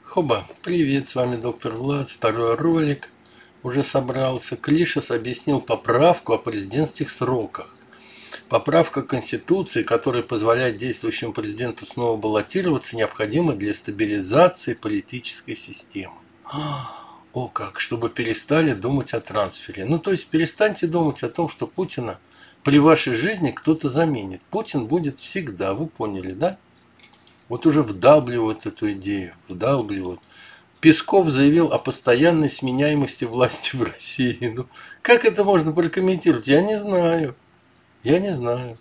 Хоба, привет, с вами доктор Влад, второй ролик. Уже собрался. Клишес объяснил поправку о президентских сроках. Поправка Конституции, которая позволяет действующему президенту снова баллотироваться, необходима для стабилизации политической системы. О как, чтобы перестали думать о трансфере. Ну, то есть перестаньте думать о том, что Путина при вашей жизни кто-то заменит. Путин будет всегда, вы поняли, да? Вот уже вдалбливают эту идею, вдалбливают. Песков заявил о постоянной сменяемости власти в России. Ну, как это можно прокомментировать? Я не знаю. Я не знаю.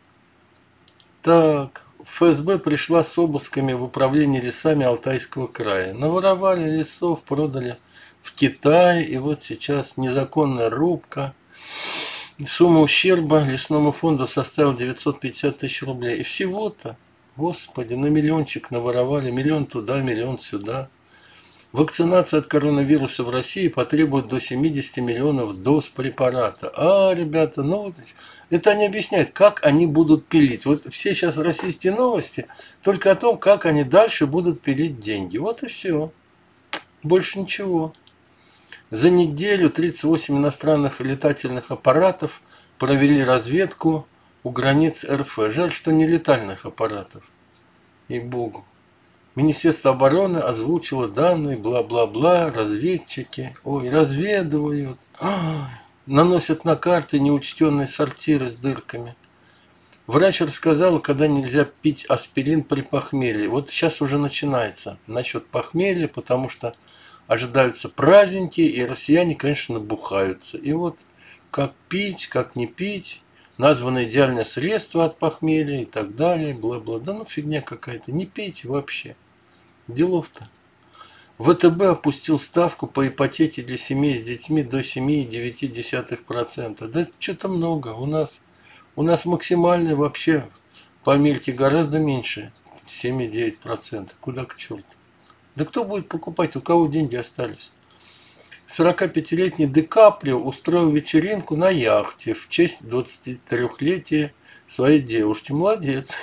Так, ФСБ пришла с обысками в управление лесами Алтайского края. Наворовали лесов, продали в Китай. И вот сейчас незаконная рубка. Сумма ущерба лесному фонду составила 950 тысяч рублей. И всего-то, господи, на миллиончик наворовали. Миллион туда, миллион сюда. Вакцинация от коронавируса в России потребует до 70 миллионов доз препарата. Ребята, ну это они объясняют, как они будут пилить. Вот все сейчас российские новости только о том, как они дальше будут пилить деньги. Вот и все. Больше ничего. За неделю 38 иностранных летательных аппаратов провели разведку у границ РФ. Жаль, что не летальных аппаратов. Ей-богу. Министерство обороны озвучило данные, бла-бла-бла, разведчики, разведывают, наносят на карты неучтенные сортиры с дырками. Врач рассказал, когда нельзя пить аспирин при похмелье. Вот сейчас уже начинается насчет похмелья, потому что ожидаются праздники, и россияне, конечно, набухаются. И вот как пить, как не пить, названо идеальное средство от похмелья и так далее, бла-бла. Да ну фигня какая-то, не пейте вообще. Делов-то. ВТБ опустил ставку по ипотеке для семей с детьми до 7,9%. Да это что-то много. У нас максимальный вообще по Америке гораздо меньше. 7,9%. Куда к черту? Да кто будет покупать? У кого деньги остались? 45-летний Ди Каприо устроил вечеринку на яхте в честь 23-летия своей девушки. Молодец.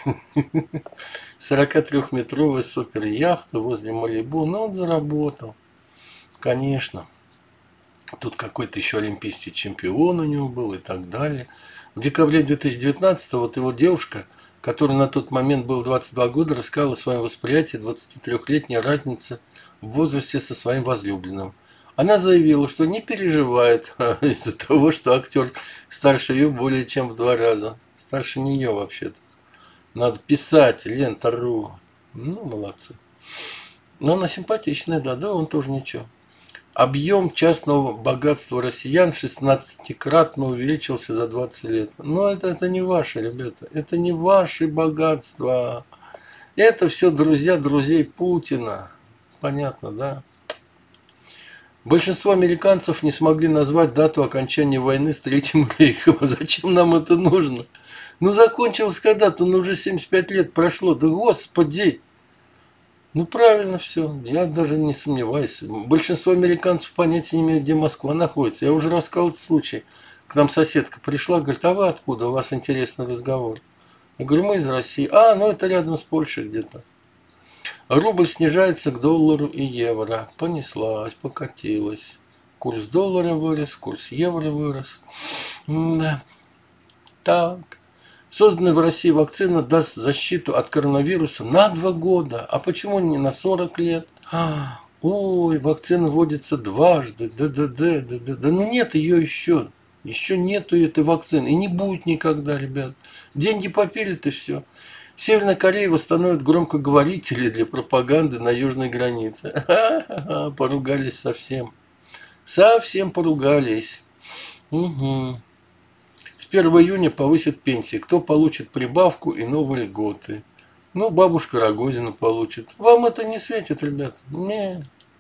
43-метровая суперяхта возле Малибу. Но он заработал. Конечно. Тут какой-то еще олимпийский чемпион у него был и так далее. В декабре 2019 вот его девушка, которой на тот момент было 22 года, рассказала о своем восприятии 23-летней разницы в возрасте со своим возлюбленным. Она заявила, что не переживает из-за того, что актер старше ее более чем в 2 раза. Старше нее вообще-то. Надо писать, Лента.ру. Ну, молодцы. Но она симпатичная, да, он тоже ничего. Объем частного богатства россиян 16-кратно увеличился за 20 лет. Но это не ваши, ребята. Это не ваши богатства. Это все друзья друзей Путина. Понятно, да? Большинство американцев не смогли назвать дату окончания войны с Третьим рейхом. А зачем нам это нужно? Ну, закончилось когда-то, ну, уже 75 лет прошло. Да господи! Ну, правильно все. Я даже не сомневаюсь. Большинство американцев понятия не имеют, где Москва находится. Я уже рассказал этот случай. К нам соседка пришла, говорит, а вы откуда? У вас интересный разговор. Я говорю, мы из России. Ну, это рядом с Польшей где-то. Рубль снижается к доллару и евро. Понеслась, покатилась. Курс доллара вырос, курс евро вырос. Да. Так. Созданная в России вакцина даст защиту от коронавируса на 2 года. А почему не на 40 лет? Вакцина вводится дважды. Да, ну нет ее еще. Еще нету этой вакцины. И не будет никогда, ребят. Деньги попилят и все. Северная Корея восстановит громкоговорители для пропаганды на южной границе. Поругались совсем. Совсем поругались. Угу. С 1 июня повысят пенсии. Кто получит прибавку и новые льготы? Ну, бабушка Рогозина получит. Вам это не светит, ребят? Не.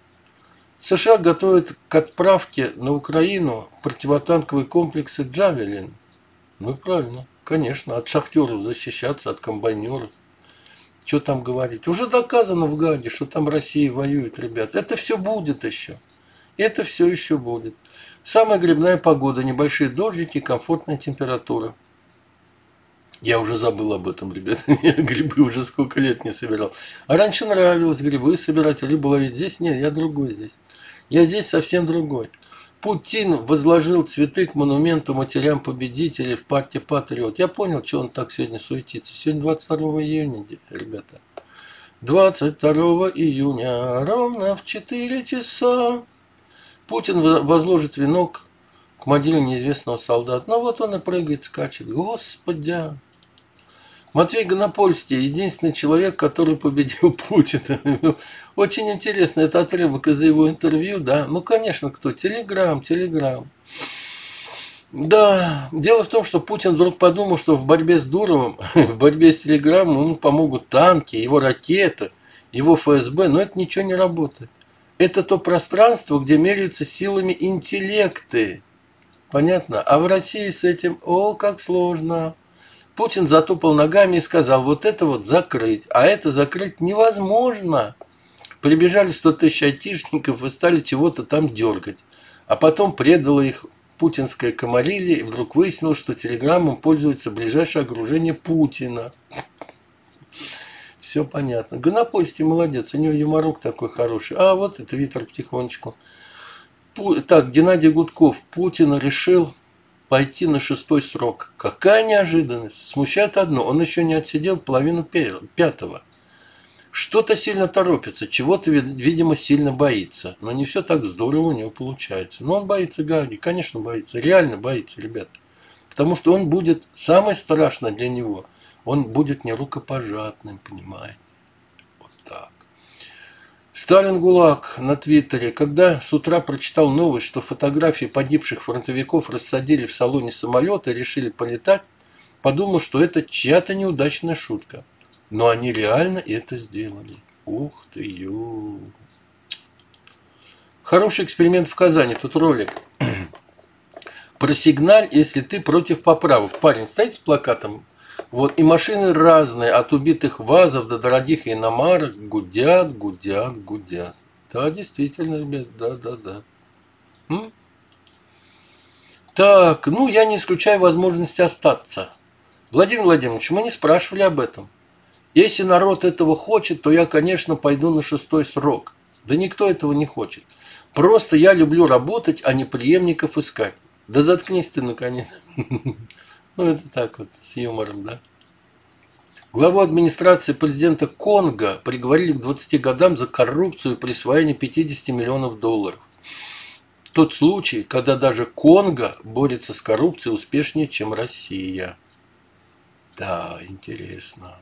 США готовят к отправке на Украину противотанковые комплексы «Джавелин». Ну, правильно. Конечно, от шахтеров защищаться, от комбайнеров. Что там говорить? Уже доказано в Гааге, что там Россия воюет, ребят. Это все будет еще. Это все еще будет. Самая грибная погода, небольшие дождики, комфортная температура. Я уже забыл об этом, ребята. Я грибы уже сколько лет не собирал. А раньше нравилось грибы собирать, рыбу ловить. Здесь нет, я другой здесь. Я здесь совсем другой. Путин возложил цветы к монументу матерям победителей в парке Патриот. Я понял, что он так сегодня суетится. Сегодня 22 июня, ребята. 22 июня, ровно в 4 часа, Путин возложит венок к могиле неизвестного солдата. Ну вот он и прыгает, скачет. Господи! Матвей Гонопольский, единственный человек, который победил Путина. Очень интересно, это отрывок из его интервью, да? Ну, конечно, кто? Телеграм. Да, дело в том, что Путин вдруг подумал, что в борьбе с Дуровым, в борьбе с Телеграмом ему помогут танки, его ракеты, его ФСБ, но это ничего не работает. Это то пространство, где меряются силами интеллекты. Понятно? А в России с этим, как сложно. Путин затопал ногами и сказал, вот это вот закрыть, а это закрыть невозможно. Прибежали 100 тысяч айтишников и стали чего-то там дергать. А потом предало их путинское комарилье, и вдруг выяснилось, что телеграммом пользуется ближайшее окружение Путина. Все понятно. Гонопольский молодец, у него юморок такой хороший. А вот это Твиттер потихонечку. Так, Геннадий Гудков. Путин решил пойти на 6-й срок. Какая неожиданность. Смущает одно, он еще не отсидел половину 5-го. Что-то сильно торопится, чего-то, видимо, сильно боится. Но не все так здорово у него получается. Но он боится Гаги, конечно, боится. Реально боится, ребят. Потому что он будет, самое страшное для него, он будет не рукопожатным, понимаете. Вот так. Сталин ГУЛАГ на Твиттере. Когда с утра прочитал новость, что фотографии погибших фронтовиков рассадили в салоне самолета и решили полетать, подумал, что это чья-то неудачная шутка. Но они реально это сделали. Ух ты, ё. Хороший эксперимент в Казани. Тут ролик. Просигналь, если ты против поправок. Парень стоит с плакатом. Вот, и машины разные, от убитых ВАЗов до дорогих иномарок, гудят. Да, действительно, ребят, да. Так, ну, я не исключаю возможности остаться. Владимир Владимирович, мы не спрашивали об этом. Если народ этого хочет, то я, конечно, пойду на 6-й срок. Да никто этого не хочет. Просто я люблю работать, а не преемников искать. Да заткнись ты, наконец. Ну, это так вот, с юмором, да. Главу администрации президента Конго приговорили к 20 годам за коррупцию и присвоение 50 миллионов долларов. Тот случай, когда даже Конго борется с коррупцией успешнее, чем Россия. Да, интересно.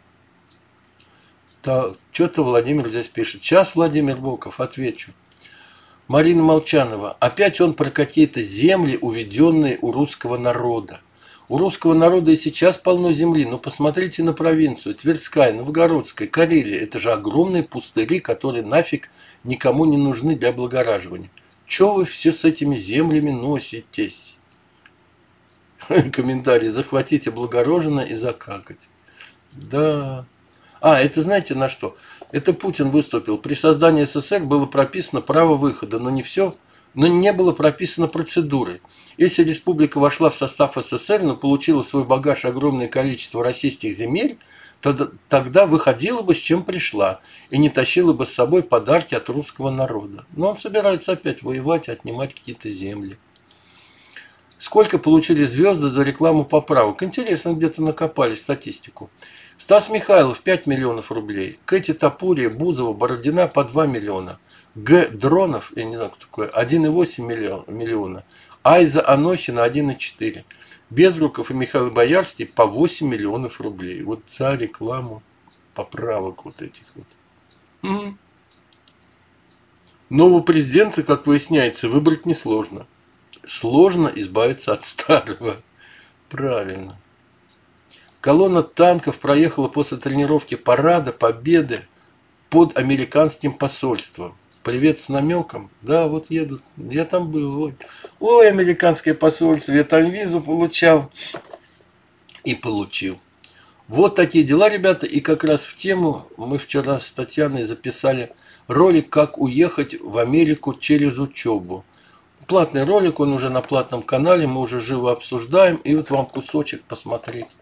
Что-то Владимир здесь пишет. Сейчас, Владимир Боков, отвечу. Марина Молчанова. Опять он про какие-то земли, уведенные у русского народа. У русского народа и сейчас полно земли, но посмотрите на провинцию. Тверская, Новгородская, Карелия. Это же огромные пустыри, которые нафиг никому не нужны для облагораживания. Чего вы все с этими землями носитесь? Комментарий. Захватить облагороженное и закакать. Да. Это знаете на что? Это Путин выступил. При создании СССР было прописано право выхода, но не было прописано процедуры. Если республика вошла в состав СССР, но получила свой багаж огромное количество российских земель, то тогда выходила бы с чем пришла и не тащила бы с собой подарки от русского народа. Но он собирается опять воевать и отнимать какие-то земли. Сколько получили звезды за рекламу поправок? Интересно, где-то накопали статистику. Стас Михайлов 5 миллионов рублей. Кэти Топурия, Бузова, Бородина по 2 миллиона. Г. Дронов, я не знаю, кто такой, 1,8 миллиона. Айза Анохина 1,4. Безруков и Михаил Боярский по 8 миллионов рублей. Вот за рекламу поправок вот этих вот. Нового президента, как выясняется, выбрать несложно. Сложно избавиться от старого. Правильно. Колонна танков проехала после тренировки парада Победы под американским посольством. Привет с намеком. Да, вот едут. Я там был. Ой, американское посольство. Я там визу получал. И получил. Вот такие дела, ребята. И как раз в тему мы вчера с Татьяной записали ролик «Как уехать в Америку через учебу». Платный ролик, он уже на платном канале. Мы уже живо обсуждаем. И вот вам кусочек посмотреть.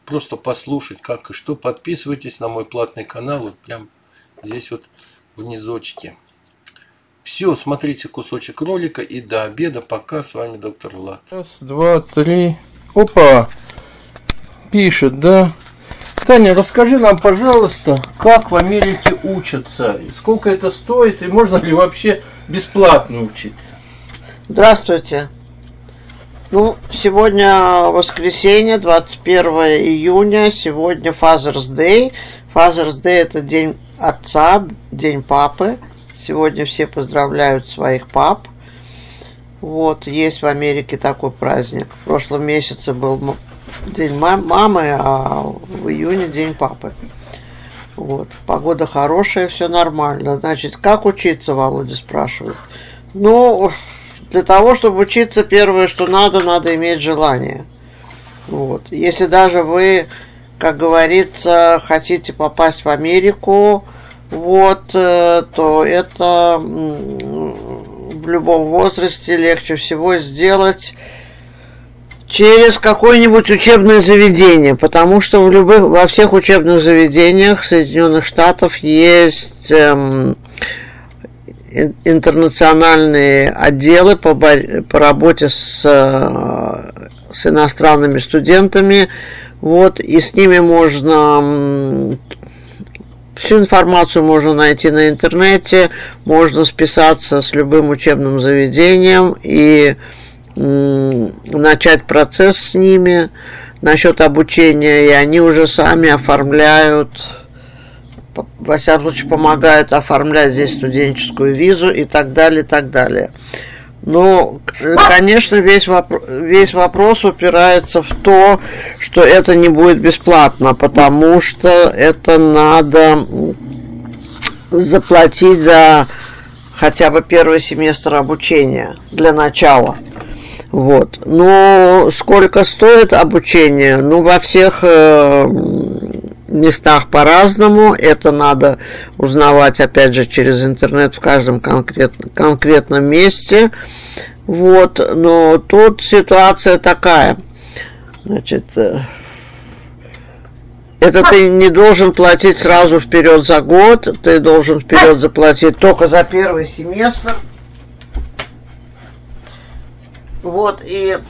просто послушать, как и что, подписывайтесь на мой платный канал, вот прям здесь вот внизочке. Все, смотрите кусочек ролика, и до обеда. Пока, с вами доктор Влад. Раз, два, три. Опа! Пишет, да? Таня, расскажи нам, пожалуйста, как в Америке учатся, и сколько это стоит, и можно ли вообще бесплатно учиться? Здравствуйте. Ну, сегодня воскресенье, 21 июня, сегодня Father's Day. Father's Day – это день отца, день папы. Сегодня все поздравляют своих пап. Вот, есть в Америке такой праздник. В прошлом месяце был день мамы, а в июне день папы. Вот, погода хорошая, все нормально. Значит, как учиться, Володя спрашивает. Ну, для того, чтобы учиться, первое, что надо иметь желание. Вот. Если даже вы, как говорится, хотите попасть в Америку, вот, то это в любом возрасте легче всего сделать через какое-нибудь учебное заведение, потому что во всех учебных заведениях Соединенных Штатов есть интернациональные отделы по работе с иностранными студентами, вот, и с ними можно всю информацию можно найти на интернете, можно списаться с любым учебным заведением и начать процесс с ними насчет обучения, и они уже сами оформляют, во всяком случае, помогают оформлять здесь студенческую визу и так далее, и так далее. Но, конечно, весь вопрос упирается в то, что это не будет бесплатно, потому что это надо заплатить за хотя бы первый семестр обучения для начала. Вот. Но сколько стоит обучение? Ну, во всех местах по-разному. Это надо узнавать, опять же, через интернет в каждом конкретном месте. Вот. Но тут ситуация такая. Значит, это ты не должен платить сразу вперед за год. Ты должен вперед заплатить только за первый семестр. Вот. И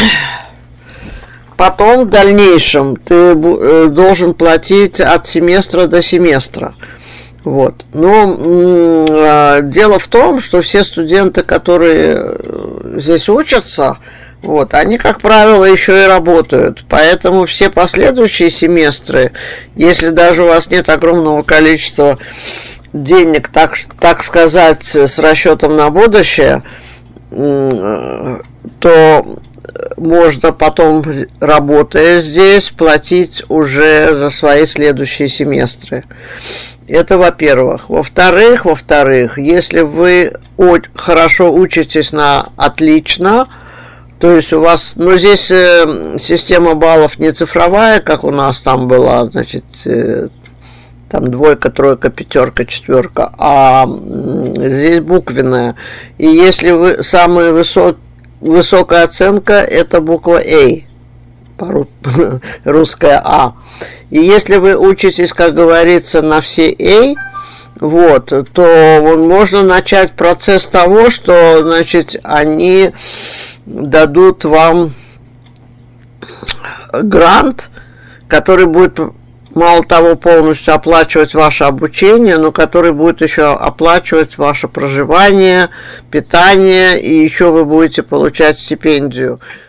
потом в дальнейшем ты должен платить от семестра до семестра. Вот. Но дело в том, что все студенты, которые здесь учатся, вот, они, как правило, еще и работают. Поэтому все последующие семестры, если даже у вас нет огромного количества денег, так сказать, с расчетом на будущее, то можно потом, работая здесь, платить уже за свои следующие семестры. Это во-первых. Во-вторых, если вы хорошо учитесь на отлично, то есть у вас, ну, здесь система баллов не цифровая, как у нас там была, значит, там 2, 3, 5, 4, а здесь буквенная. И если вы самая высокая оценка, это буква А, русская А. И если вы учитесь, как говорится, на все А, вот, то можно начать процесс того, что, значит, они дадут вам грант, который будет, мало того, полностью оплачивать ваше обучение, но который будет еще оплачивать ваше проживание, питание, и еще вы будете получать стипендию.